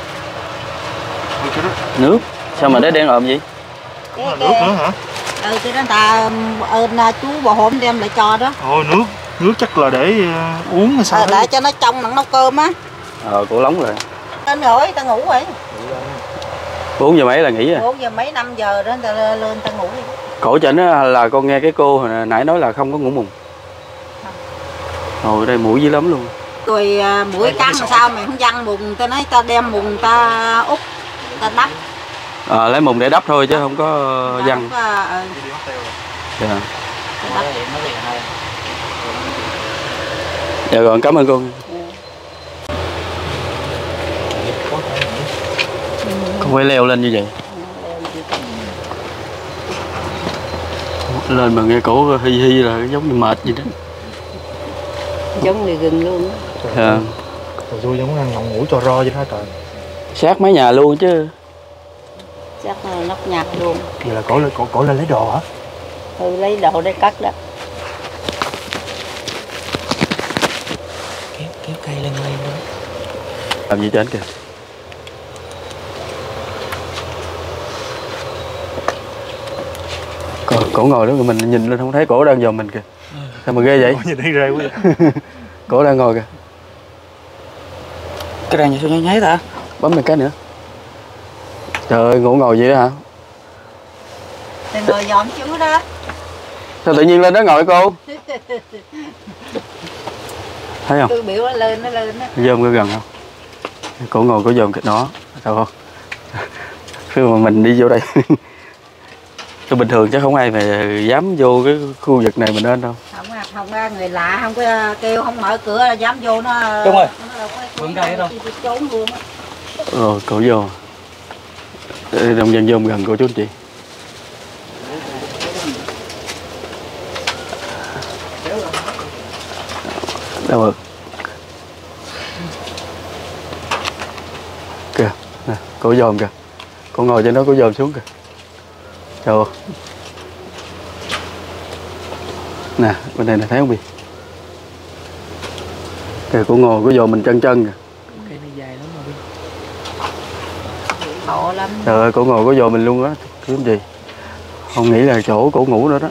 Nước. Sao mà đế đen ồm vậy? Cũng là nước nữa hả? Ừ, cái đó ta ơn chú bà hôm đem lại cho đó. Ồ, nước nước chắc là để uh, uống hay sao? À, để cho nó trong nặng nấu cơm á. Ờ, cổ lóng rồi. Lên rồi, ta ngủ rồi. Bốn giờ mấy là nghỉ à? Bốn giờ mấy năm giờ đó ta lên ta ngủ đi. Cổ chỉnh là con nghe cái cô hồi nãy nói là không có ngủ mùng. Ồ, đây mũi dữ lắm luôn. Rồi à, mũi cắn mà sao mày không văng mùng, ta nói ta đem mùng ta úp, ta đắp. À, lấy mùng để đắp thôi chứ không có văng. À, ừ. Dạ. Dạ rồi, cảm ơn cô. Con phải leo lên như vậy. Lên mà nghe cổ hi hi là giống như mệt vậy đó. Giống như gừng luôn á. À. Rồi tôi giống ăn ngọng mũi cho ro vậy đó trời. Sát mấy nhà luôn chứ. Chắc là nóc nhạc luôn. Vậy là cổ lên cổ, cổ lên lấy đồ hả? Ừ, lấy đồ để cắt đó. Kéo, kéo cây lên lên đó. Làm gì trên kìa. Cổ, cổ ngồi đó mình nhìn lên không thấy cổ đang dòm mình kìa. Sao mà ghê vậy? Cổ nhìn thấy ghê quá vậy. Cổ đang ngồi kìa. Cái đàn nhà sao nháy nháy ta? Bấm một cái nữa. Trời ơi, ngủ ngồi vậy đó hả? Thì ngồi dòm chú đó. Sao tự nhiên lên đó ngồi cô? Thấy không? Tôi biểu nó lên, nó lên đó. Dòm có gần không? Cổ ngồi cổ dòm kịch nó. Sao không? Khi mà mình đi vô đây tôi bình thường chắc không ai mà dám vô cái khu vực này mình nên đâu. Không, không ra người lạ, không có kêu không mở cửa là dám vô nó. Đúng rồi. Vườn cây đâu. Trốn luôn á. Rồi cổ vô. Đồng dân vô gần cô chú anh chị. Đâu rồi. Kìa, nè, cổ dòm kìa. Cổ ngồi trên đó cổ dòm xuống kìa. Trời ơi. Nè, bên đây là thấy không Bi? Kìa, cổ ngồi cổ dòm mình chân chân kìa. Cây này dài lắm mà Bi. Khổ lắm. Trời ơi, cổ ngồi cổ dòm mình luôn á. Chứ gì. Không nghĩ là chỗ cổ ngủ nữa đó.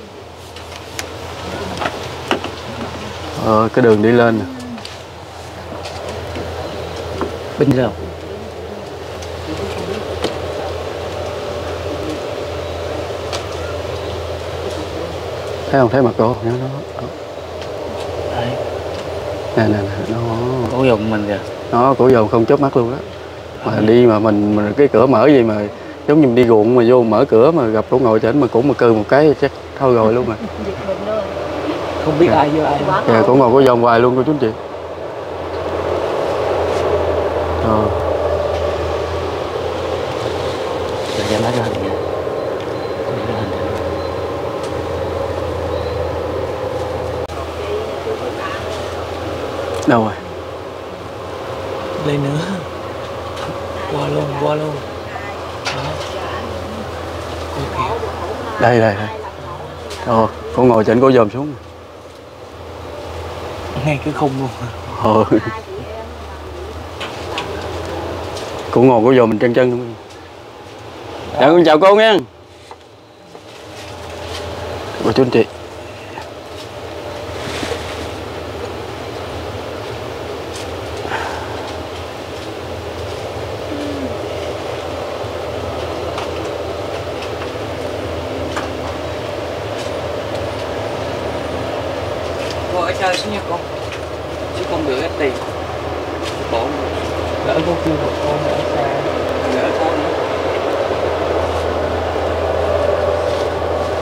Ờ, cái đường đi lên nè. Bên đâu? Thấy không? Thấy mặt cổ nó nó. Đây. Nè nè nè, nó Cổ dùng mình kìa. nó cổ dòm không chớp mắt luôn đó. Mà đi mà mình, mình cái cửa mở gì mà giống như mình đi ruộng mà vô mở cửa mà gặp cổ ngồi trên mà cổ mà cừ một cái chắc thôi rồi luôn mà. Không biết ai vô ai. Kìa, cổ ngồi cổ dòm hoài luôn cô chú anh chị. Ờ. Để cho nó ra hình nha. Đâu rồi? Lên nữa. Qua luôn, qua luôn. Đây đây đây. Ờ, cổ ngồi trên cổ dòm xuống. Ngay cái khung luôn. Ờ. Cổ ngồi cổ dòm mình chân chân luôn. Dạ con chào cô nha. Cô chú anh chị. Cô ở chơi xuống nha con. Chứ con gửi ít tiền. Bộ. Lỡ cô kêu một con ở xa.